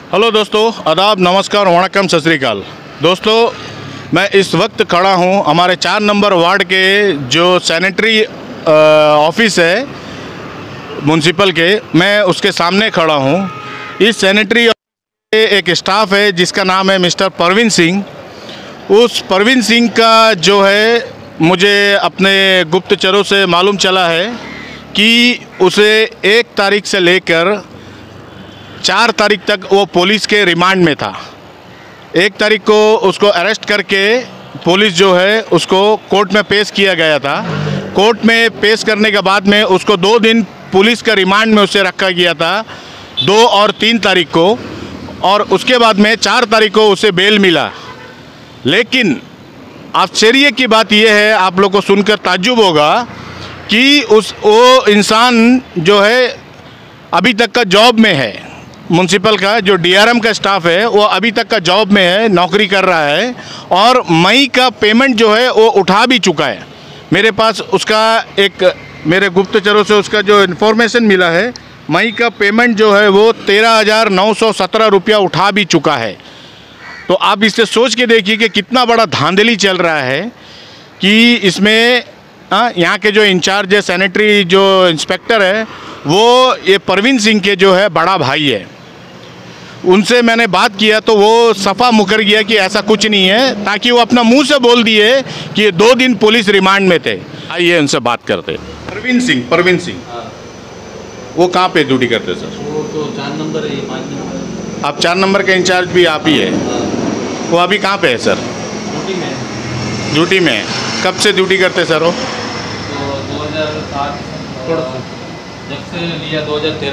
Hello दोस्तों, आदाब, नमस्कार, वणक्कम, सत श्री अकाल। दोस्तों, मैं इस वक्त खड़ा हूं हमारे 4 नंबर वार्ड के जो सैनिटरी ऑफिस है म्यूनसिपल के, मैं उसके सामने खड़ा हूं। इस सैनिटरी के एक स्टाफ है जिसका नाम है मिस्टर परवीन सिंह। उस परवीन सिंह का जो है मुझे अपने गुप्तचरों से मालूम चला है कि उसे 1 तारीख से लेकर 4 तारीख तक वो पुलिस के रिमांड में था। 1 तारीख को उसको अरेस्ट करके पुलिस जो है उसको कोर्ट में पेश किया गया था। कोर्ट में पेश करने के बाद में उसको 2 दिन पुलिस का रिमांड में उसे रखा गया था, 2 और 3 तारीख को, और उसके बाद में 4 तारीख को उसे बेल मिला। लेकिन आश्चर्य की बात यह है, आप लोग को सुनकर ताज्जुब होगा कि वो इंसान जो है अभी तक का जॉब में है। म्यूनसिपल का जो डीआरएम का स्टाफ है वो अभी तक का जॉब में है, नौकरी कर रहा है, और मई का पेमेंट जो है वो उठा भी चुका है। मेरे पास उसका मेरे गुप्तचरों से उसका जो इन्फॉर्मेशन मिला है, मई का पेमेंट जो है वो 13,917 रुपया उठा भी चुका है। तो आप इससे सोच के देखिए कि कितना बड़ा धांधली चल रहा है कि इसमें यहाँ के जो इंचार्ज है, सैनिटरी जो इंस्पेक्टर है, वो ये परवीन सिंह के जो है बड़ा भाई है। उनसे मैंने बात किया तो वो सफ़ा मुकर गया कि ऐसा कुछ नहीं है, ताकि वो अपना मुंह से बोल दिए कि 2 दिन पुलिस रिमांड में थे। आइए उनसे बात करते। परवीन सिंह वो कहाँ पे ड्यूटी करते सर? वो तो 4 नंबर है, 5 नंबर। आप 4 नंबर के इंचार्ज भी आप ही है? वो अभी कहाँ पे है सर? ड्यूटी में। कब से ड्यूटी करते सर वो? तो 2007 जब से लिया,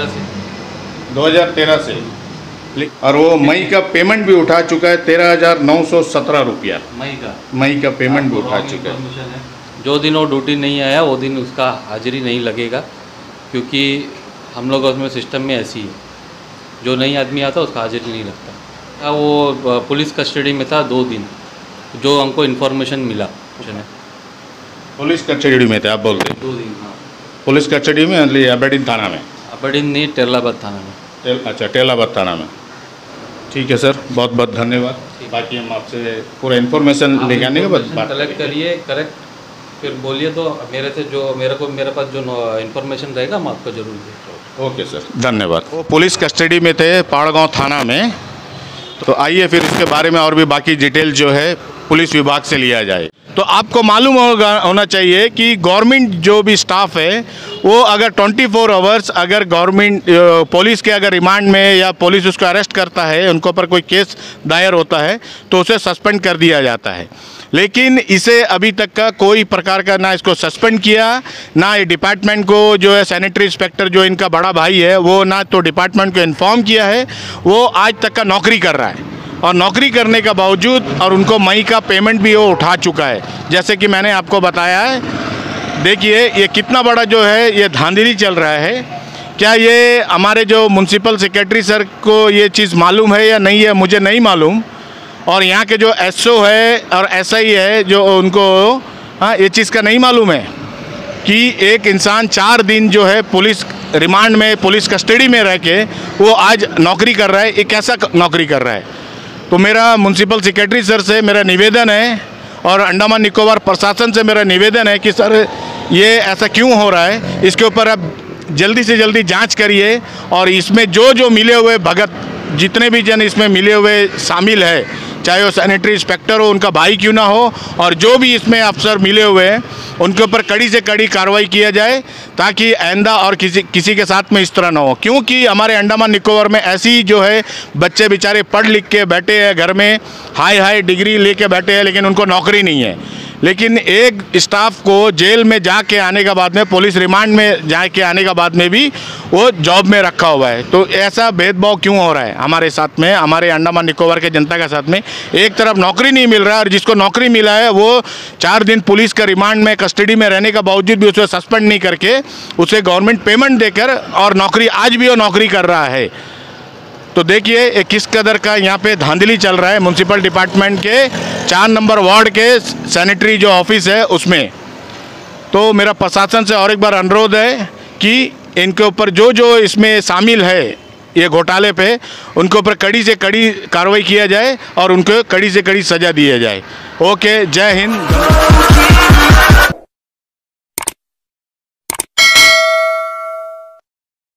2013 से। और वो मई का पेमेंट भी उठा चुका है, 13,917 रुपया मई का पेमेंट भी उठा चुका है। जो दिन वो ड्यूटी नहीं आया वो दिन उसका हाजिरी नहीं लगेगा, क्योंकि हम लोग उसमें सिस्टम में ऐसी है, जो नई आदमी आता उसका हाजिरी नहीं लगता। वो पुलिस कस्टडी में था 2 दिन, जो हमको इन्फॉर्मेशन मिला। पुलिस कस्टडी में थे आप बोल रहे? 2 दिन, हाँ। पुलिस कस्टडी में अबेडीन थाना में? अबेडीन नहीं, टेलाबाद थाना में। अच्छा, टेलाबाद थाना में। ठीक है सर, बहुत बहुत धन्यवाद। बाकी हम आपसे पूरा इन्फॉर्मेशन लेके आने के बाद बात कलेक्ट करिए, करेक्ट, फिर बोलिए तो मेरे पास जो इन्फॉर्मेशन रहेगा हम आपको जरूर देंगे। ओके सर, धन्यवाद। वो पुलिस कस्टडी में थे पाड़गांव थाना में। तो आइए फिर इसके बारे में और भी बाकी डिटेल जो है पुलिस विभाग से लिया जाए। तो आपको मालूम होना चाहिए कि गवर्नमेंट जो भी स्टाफ है वो अगर 24 आवर्स अगर गवर्नमेंट पुलिस के अगर रिमांड में या पुलिस उसको अरेस्ट करता है, उनके ऊपर कोई केस दायर होता है तो उसे सस्पेंड कर दिया जाता है। लेकिन इसे अभी तक का कोई प्रकार का ना इसको सस्पेंड किया, ना ये डिपार्टमेंट को जो है सैनिटरी इंस्पेक्टर जो इनका बड़ा भाई है वो ना तो डिपार्टमेंट को इन्फॉर्म किया है। वो आज तक का नौकरी कर रहा है, और नौकरी करने का बावजूद और उनको मई का पेमेंट भी वो उठा चुका है, जैसे कि मैंने आपको बताया है। देखिए ये कितना बड़ा जो है ये धांधली चल रहा है। क्या ये हमारे जो म्यूनसिपल सेक्रेटरी सर को ये चीज़ मालूम है या नहीं है, मुझे नहीं मालूम। और यहाँ के जो एसओ है और एसआई है जो उनको ये चीज़ का नहीं मालूम है कि एक इंसान 4 दिन जो है पुलिस रिमांड में, पुलिस कस्टडी में रह के वो आज नौकरी कर रहा है। ये कैसा नौकरी कर रहा है? तो मेरा म्यूनसिपल सेक्रेटरी सर से मेरा निवेदन है और अंडमान निकोबार प्रशासन से मेरा निवेदन है कि सर ये ऐसा क्यों हो रहा है, इसके ऊपर आप जल्दी से जल्दी जांच करिए। और इसमें जो मिले हुए भगत, जितने भी जन इसमें मिले हुए शामिल है, चाहे वो सैनिटरी इंस्पेक्टर हो, उनका भाई क्यों ना हो, और जो भी इसमें अफसर मिले हुए हैं उनके ऊपर कड़ी से कड़ी कार्रवाई किया जाए, ताकि आइंदा और किसी के साथ में इस तरह ना हो। क्योंकि हमारे अंडमान निकोबार में ऐसी जो है बच्चे बेचारे पढ़ लिख के बैठे हैं घर में, हाई डिग्री लेके बैठे हैं, लेकिन उनको नौकरी नहीं है। लेकिन एक स्टाफ को जेल में जाके आने के बाद में, पुलिस रिमांड में जाके आने के बाद में भी वो जॉब में रखा हुआ है। तो ऐसा भेदभाव क्यों हो रहा है हमारे साथ में, हमारे अंडमान निकोबार के जनता के साथ में? एक तरफ नौकरी नहीं मिल रहा है और जिसको नौकरी मिला है वो 4 दिन पुलिस का रिमांड में कस्टडी में रहने का बावजूद भी उसे सस्पेंड नहीं करके उसे गवर्नमेंट पेमेंट देकर और नौकरी, आज भी वो नौकरी कर रहा है। तो देखिए किस कदर का यहाँ पे धांधली चल रहा है म्यूनसिपल डिपार्टमेंट के 4 नंबर वार्ड के सैनिटरी जो ऑफिस है उसमें। तो मेरा प्रशासन से और एक बार अनुरोध है कि इनके ऊपर जो इसमें शामिल है, ये घोटाले पे उनके ऊपर कड़ी से कड़ी कार्रवाई किया जाए और उनको कड़ी से कड़ी सज़ा दिया जाए। ओके, जय हिंद।